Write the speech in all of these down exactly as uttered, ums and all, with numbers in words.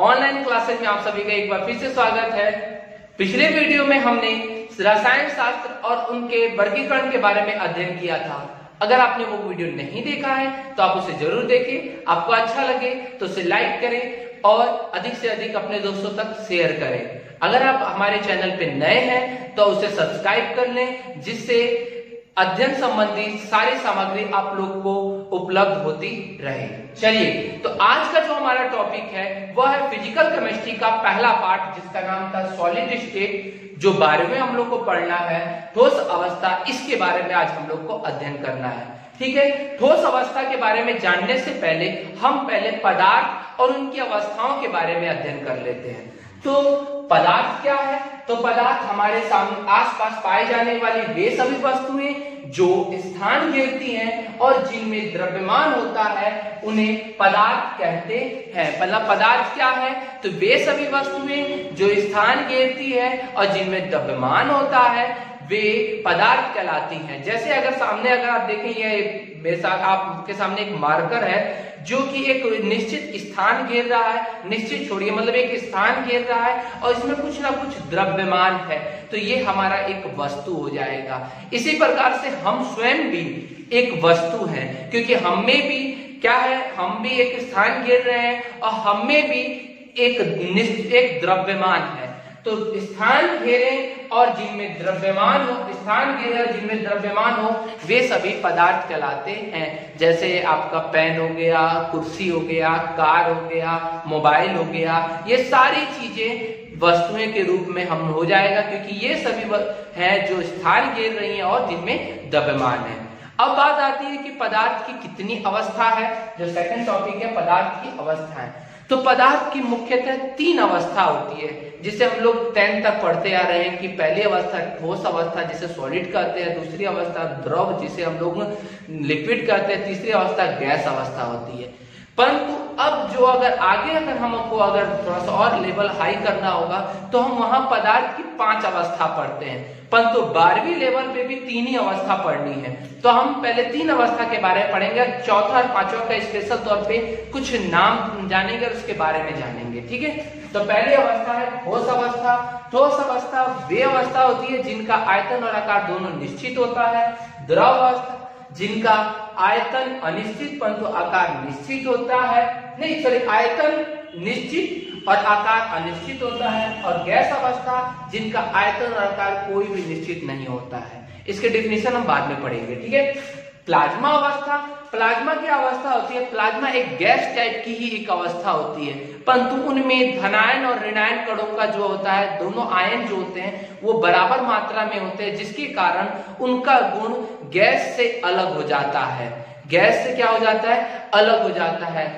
Online classes में आप सभी का एक बार फिर से स्वागत है। पिछले वीडियो में हमने रसायन शास्त्र और उनके वर्गीकरण के बारे में अध्ययन किया था। अगर आपने वो वीडियो नहीं देखा है तो आप उसे जरूर देखें। आपको अच्छा लगे तो उसे लाइक करें और अधिक से अधिक अपने दोस्तों तक शेयर करें। अगर आप हमारे चैनल पे नए हैं तो उसे सब्सक्राइब कर लें, जिससे अध्ययन संबंधी सारी सामग्री आप लोग को उपलब्ध होती रहे। चलिए, तो आज का जो हमारा टॉपिक है वह है फिजिकल केमिस्ट्री का पहला पार्ट, जिसका नाम था सॉलिड स्टेट। जो बारहवें हम लोग को पढ़ना है ठोस अवस्था, इसके बारे में आज हम लोग को अध्ययन करना है। ठीक है, ठोस अवस्था के बारे में जानने से पहले हम पहले पदार्थ और उनकी अवस्थाओं के बारे में अध्ययन कर लेते हैं। तो पदार्थ क्या है? तो पदार्थ हमारे सामने आसपास पाए जाने वाली वे सभी वस्तुएं जो स्थान घेरती हैं और जिनमें द्रव्यमान होता है उन्हें पदार्थ कहते हैं। मतलब पदार्थ क्या है? तो वे सभी वस्तुएं जो स्थान घेरती है और जिनमें द्रव्यमान होता है वे पदार्थ कहलाती हैं। जैसे अगर सामने अगर आप देखें, ये मेरे साथ आपके सामने एक मार्कर है जो कि एक निश्चित स्थान घेर रहा है। निश्चित छोड़िए, मतलब एक स्थान घेर रहा है और इसमें कुछ ना कुछ द्रव्यमान है, तो ये हमारा एक वस्तु हो जाएगा। इसी प्रकार से हम स्वयं भी एक वस्तु हैं, क्योंकि हम में भी क्या है, हम भी एक स्थान घेर रहे हैं और हम में भी एक निश्चित एक द्रव्यमान है। तो स्थान घेरे और जिनमें द्रव्यमान हो, स्थान घेरे और जिनमें द्रव्यमान हो वे सभी पदार्थ कहलाते हैं। जैसे आपका पेन हो गया, कुर्सी हो गया, कार हो गया, मोबाइल हो गया, ये सारी चीजें वस्तुएं के रूप में हम हो जाएगा, क्योंकि ये सभी हैं जो स्थान घेर रही हैं और जिनमें द्रव्यमान है। अब बात आती है कि पदार्थ की कितनी अवस्था है। जो सेकंड टॉपिक है पदार्थ की अवस्था है। तो पदार्थ की मुख्यतः तीन अवस्था होती है, जिसे हम लोग टेंथ तक पढ़ते आ रहे हैं कि पहली अवस्था ठोस अवस्था जिसे सॉलिड कहते हैं, दूसरी अवस्था द्रव जिसे हम लोग लिक्विड कहते हैं, तीसरी अवस्था गैस अवस्था होती है। परंतु अब जो अगर आगे अगर हमको अगर थोड़ा सा और लेवल हाई करना होगा तो हम वहां पदार्थ की पांच अवस्था पढ़ते हैं, परंतु बारहवीं लेवल पे भी तीन ही अवस्था पढ़नी है। तो हम पहले तीन अवस्था के बारे में पढ़ेंगे, चौथा और पांचवा का स्पेशल तौर पे कुछ नाम जानेंगे और उसके बारे में जानेंगे। ठीक है, तो पहली अवस्था है ठोस अवस्था। ठोस अवस्था वे अवस्था होती है जिनका आयतन और आकार दोनों निश्चित होता है। द्रव अवस्था जिनका आयतन अनिश्चित परंतु आकार निश्चित होता है, नहीं सॉरी आयतन निश्चित और आकार अनिश्चित होता है। और गैस अवस्था जिनका आयतन और आकार कोई भी निश्चित नहीं होता है। इसके डेफिनेशन हम बाद में पढ़ेंगे। ठीक है, प्लाज्मा अवस्था। प्लाज्मा की अवस्था होती है, प्लाज्मा एक गैस टाइप की ही एक अवस्था होती है, परंतु उनमें धनायन और ऋणायन कणों का जो होता है, दोनों आयन जो होते हैं वो बराबर मात्रा में होते हैं, जिसके कारण उनका गुण गैस से अलग हो जाता है। गैस से क्या हो जाता है? अलग हो जाता है।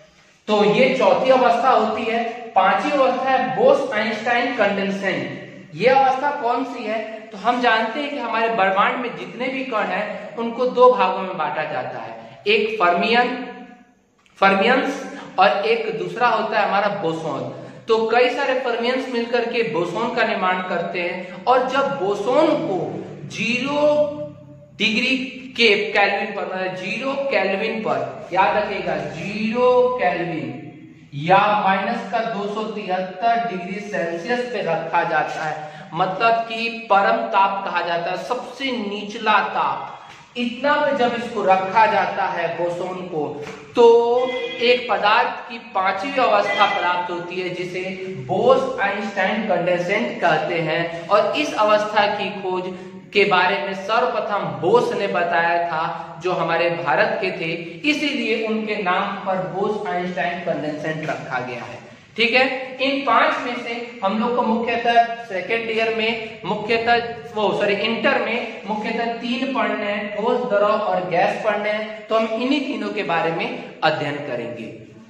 तो ये चौथी अवस्था होती है। पांचवी अवस्था है बोस-आइंस्टाइन कंडेंसेशन। ये अवस्था कौन सी है? तो हम जानते हैं कि हमारे ब्रह्मांड में जितने भी कण हैं उनको दो भागों में बांटा जाता है, एक फर्मियन फर्मियंस और एक दूसरा होता है हमारा बोसोन। तो कई सारे फर्मियंस मिलकर के बोसोन का निर्माण करते हैं, और जब बोसोन को जीरो डिग्री के केल्विन पर, मतलब जीरो केल्विन पर, याद रखिएगा जीरो केल्विन या माइनस का दो सौ तिहत्तर डिग्री सेल्सियस पे रखा जाता है, मतलब कि परम ताप कहा जाता है, सबसे निचला ताप। इतना पे जब इसको रखा जाता है बोसोन को, तो एक पदार्थ की पांचवी अवस्था प्राप्त होती है, जिसे बोस-आइंस्टाइन कंडेंसेशन कहते हैं। और इस अवस्था की खोज के बारे में सर्वप्रथम बोस ने बताया था, जो हमारे भारत के थे, इसीलिए उनके नाम पर बोस-आइंस्टाइन कंडेंसेशन रखा गया है। ठीक है, इन पांच में से हम लोग को मुख्यतः सेकेंड ईयर में मुख्यतः वो सॉरी इंटर में मुख्यतः तीन पढ़ने हैं, ठोस, द्रव और गैस पढ़ने हैं। तो हम इन्हीं तीनों के बारे में अध्ययन करेंगे।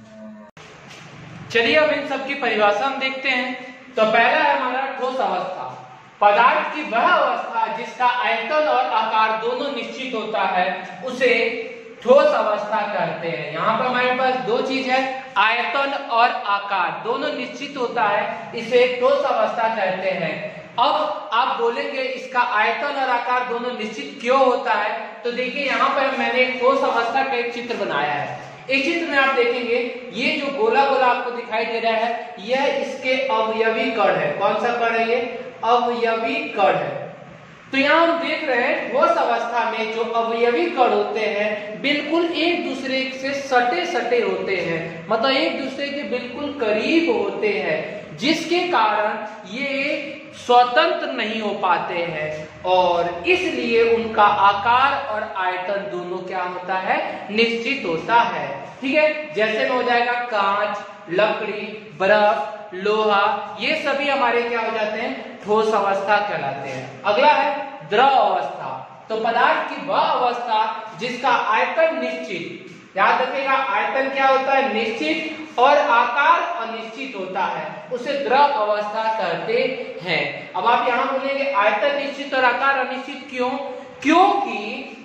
चलिए, अब इन सब की परिभाषा हम देखते हैं। तो पहला है हमारा ठोस अवस्था। पदार्थ की वह अवस्था जिसका आयतन और आकार दोनों निश्चित होता है उसे ठोस अवस्था कहते हैं। यहाँ पर हमारे पास दो चीज है, आयतन और आकार दोनों निश्चित होता है, इसे ठोस अवस्था कहते हैं। अब आप बोलेंगे इसका आयतन और आकार दोनों निश्चित क्यों होता है? तो देखिए, यहाँ पर मैंने एक ठोस अवस्था का एक चित्र बनाया है। इस चित्र में आप देखेंगे ये जो गोला गोला आपको दिखाई दे रहा है यह इसके अवयवी कण है। कौन सा कण है? ये अवयवी कण है। तो यहाँ हम देख रहे हैं ठोस अवस्था में जो अवयवी कण होते हैं बिल्कुल एक दूसरे से सटे सटे होते हैं, मतलब एक दूसरे के बिल्कुल करीब होते हैं, जिसके कारण ये स्वतंत्र नहीं हो पाते हैं और इसलिए उनका आकार और आयतन दोनों क्या होता है? निश्चित होता है। ठीक है, जैसे में हो जाएगा कांच, लकड़ी, बर्फ, लोहा, ये सभी हमारे क्या हो जाते हैं? ठोस अवस्था कहलाते हैं। अगला है द्रव अवस्था। तो पदार्थ की वह अवस्था जिसका आयतन निश्चित, याद रखिएगा आयतन क्या होता है? निश्चित और आकार अनिश्चित होता है, उसे द्रव अवस्था कहते हैं। अब आप यहां बोलेंगे आयतन निश्चित और आकार अनिश्चित क्यों? क्योंकि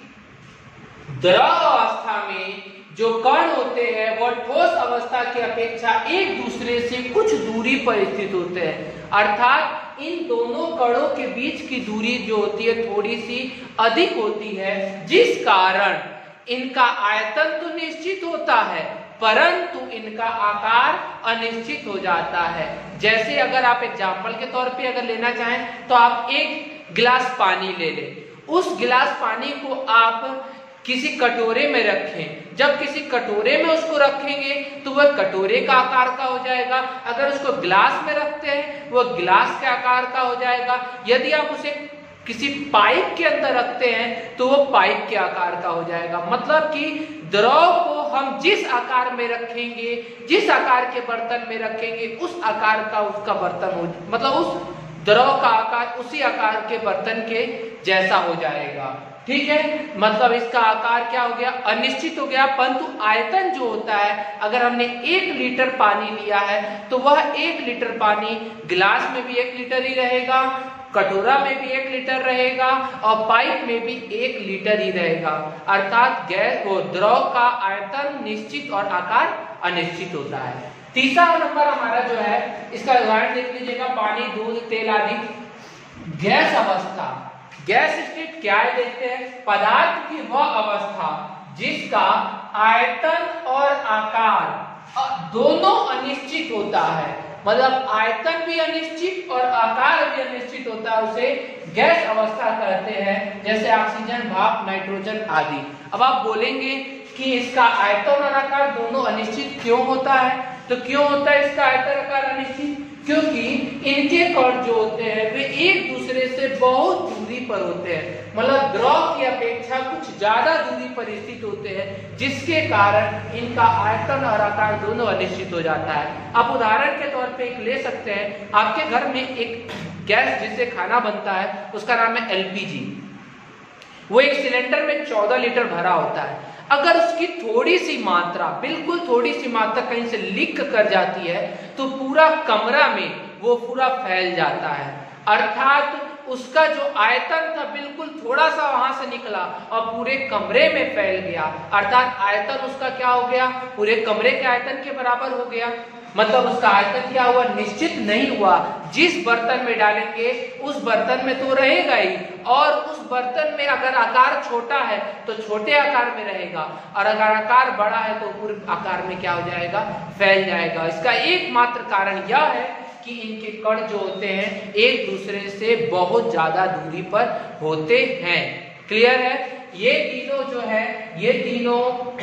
द्रव अवस्था में जो कण होते हैं वह ठोस अवस्था की अपेक्षा एक दूसरे से कुछ दूरी पर स्थित होते हैं, अर्थात इन दोनों कणों के बीच की दूरी जो होती है थोड़ी सी अधिक होती है, जिस कारण इनका आयतन तो निश्चित होता है परंतु इनका आकार अनिश्चित हो जाता है। जैसे अगर आप एग्जाम्पल के तौर पे अगर लेना चाहें तो आप एक गिलास पानी ले लें, उस गिलास पानी को आप किसी कटोरे में रखें। जब किसी कटोरे में उसको रखेंगे तो वह कटोरे का आकार का हो जाएगा, अगर उसको गिलास में रखते हैं वह गिलास के आकार का हो जाएगा, यदि आप उसे किसी पाइप के अंदर रखते हैं तो वो पाइप के आकार का हो जाएगा। मतलब कि द्रव को हम जिस आकार में रखेंगे, जिस आकार के बर्तन में रखेंगे उस आकार का उसका बर्तन हो, मतलब उस द्रव का आकार उसी आकार के बर्तन के जैसा हो जाएगा। ठीक है, मतलब इसका आकार क्या हो गया? अनिश्चित हो गया। परंतु आयतन जो होता है, अगर हमने एक लीटर पानी लिया है तो वह एक लीटर पानी गिलास में भी एक लीटर ही रहेगा, कटोरा में भी एक लीटर रहेगा और पाइप में भी एक लीटर ही रहेगा। अर्थात गैस को द्रव का आयतन निश्चित और आकार अनिश्चित होता है। तीसरा नंबर हमारा जो है, इसका उदाहरण देख लीजिएगा, पानी, दूध, तेल आदि। गैस अवस्था, गैस स्टेट क्या है देखते हैं। पदार्थ की वह अवस्था जिसका आयतन और आकार दोनों अनिश्चित होता है, मतलब आयतन भी अनिश्चित और आकार भी अनिश्चित होता है, उसे गैस अवस्था कहते हैं। जैसे ऑक्सीजन, भाप, नाइट्रोजन आदि। अब आप बोलेंगे कि इसका आयतन और आकार दोनों अनिश्चित क्यों होता है? तो क्यों होता है इसका आयतन आकार अनिश्चित? क्योंकि इनके कण जो होते हैं वे एक दूसरे से बहुत दूरी पर होते हैं, मतलब द्रव की अपेक्षा कुछ ज्यादा दूरी पर स्थित होते हैं, जिसके कारण इनका आयतन और आकार दोनों अनिश्चित हो जाता है। आप उदाहरण के तौर पे एक ले सकते हैं, आपके घर में एक गैस जिससे खाना बनता है उसका नाम है एलपीजी। वो एक सिलेंडर में चौदह लीटर भरा होता है। अगर उसकी थोड़ी सी मात्रा, बिल्कुल थोड़ी सी मात्रा कहीं से लीक कर जाती है तो पूरा कमरा में वो पूरा फैल जाता है। अर्थात उसका जो आयतन था बिल्कुल थोड़ा सा वहां से निकला और पूरे कमरे में फैल गया, अर्थात आयतन उसका क्या हो गया? पूरे कमरे के आयतन के बराबर हो गया। मतलब उसका आयतन क्या हुआ? निश्चित नहीं हुआ। जिस बर्तन में डालेंगे उस बर्तन में तो रहेगा ही, और उस बर्तन में अगर आकार छोटा है तो छोटे आकार में रहेगा, और अगर आकार बड़ा है तो पूरे आकार में क्या हो जाएगा? फैल जाएगा। इसका एकमात्र कारण यह है कि इनके कण जो होते हैं एक दूसरे से बहुत ज्यादा दूरी पर होते हैं। क्लियर है? ये तीनों जो है, ये तीनों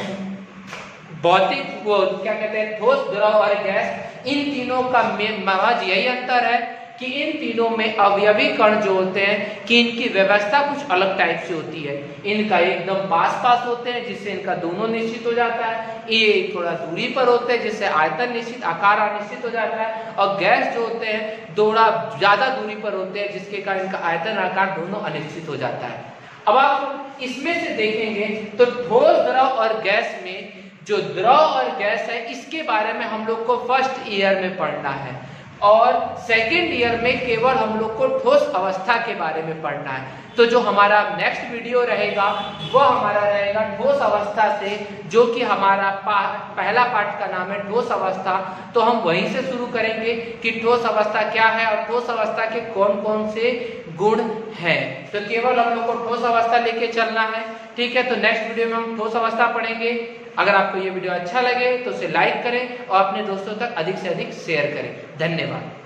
भौतिक वो क्या कहते हैं, ठोस, द्रव और गैस, इन तीनों का महज यही अंतर है कि इन तीनों में अवयवी कण जो होते हैं कि इनकी व्यवस्था कुछ अलग टाइप से होती है। इनका एकदम पास पास होते हैं जिससे इनका दोनों निश्चित हो जाता है, ये थोड़ा दूरी पर होते हैं जिससे आयतन निश्चित, आकार अनिश्चित हो जाता है, और गैस जो होते हैं थोड़ा ज्यादा दूरी पर होते हैं जिसके कारण इनका आयतन आकार दोनों अनिश्चित हो जाता है। अब आप इसमें से देखेंगे तो ठोस, द्रव और गैस में जो द्रव और गैस है इसके बारे में हम लोग को फर्स्ट ईयर में पढ़ना है, और सेकेंड ईयर में केवल हम लोग को ठोस अवस्था के बारे में पढ़ना है। तो जो हमारा नेक्स्ट वीडियो रहेगा वह हमारा रहेगा ठोस अवस्था से, जो कि हमारा पा, पहला पार्ट का नाम है ठोस अवस्था। तो हम वहीं से शुरू करेंगे कि ठोस अवस्था क्या है और ठोस अवस्था के कौन कौन से गुण हैं। तो केवल हम लोग को ठोस अवस्था लेके चलना है, ठीक है। तो नेक्स्ट वीडियो में हम ठोस अवस्था पढ़ेंगे। अगर आपको ये वीडियो अच्छा लगे तो उसे लाइक करें और अपने दोस्तों तक अधिक से अधिक शेयर करें। धन्यवाद।